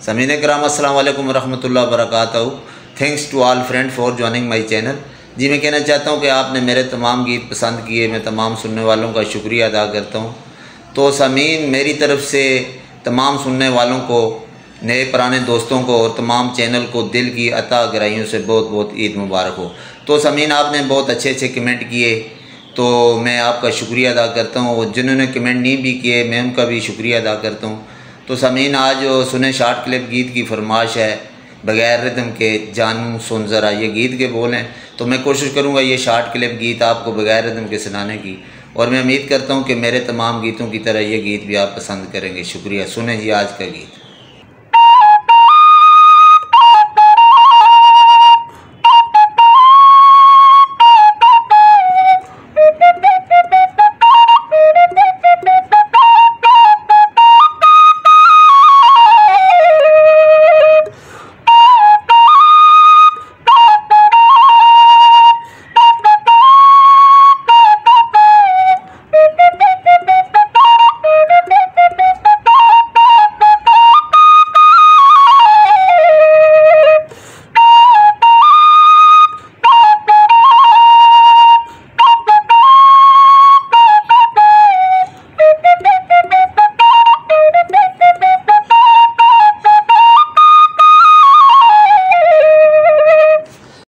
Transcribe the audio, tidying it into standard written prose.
समीन कराम अस्सलाम वालेकुम रहमतुल्लाहि व बरकातहू। Thanks to all friend for joining my channel. जी मैं कहना चाहता हूँ कि आपने मेरे तमाम गीत पसंद किए, मैं तमाम सुनने वालों का शुक्रिया अदा करता हूँ। तो समीन मेरी तरफ़ से तमाम सुनने वालों को, नए पुराने दोस्तों को और तमाम चैनल को दिल की अता गहराइयों से बहुत बहुत ईद मुबारक हो। तो समीन आपने बहुत अच्छे अच्छे कमेंट किए, तो मैं आपका शुक्रिया अदा करता हूँ। और जिन्होंने कमेंट नहीं भी किए मैं उनका भी शुक्रिया अदा करता हूँ। तो समीन आज सुने शॉर्ट क्लिप गीत की फरमाइश है, बगैर रिदम के जानू सुन ज़रा, ये गीत के बोल हैं। तो मैं कोशिश करूँगा ये शॉर्ट क्लिप गीत आपको बगैर रिदम के सुनाने की, और मैं उम्मीद करता हूँ कि मेरे तमाम गीतों की तरह ये गीत भी आप पसंद करेंगे। शुक्रिया। सुने जी आज का गीत।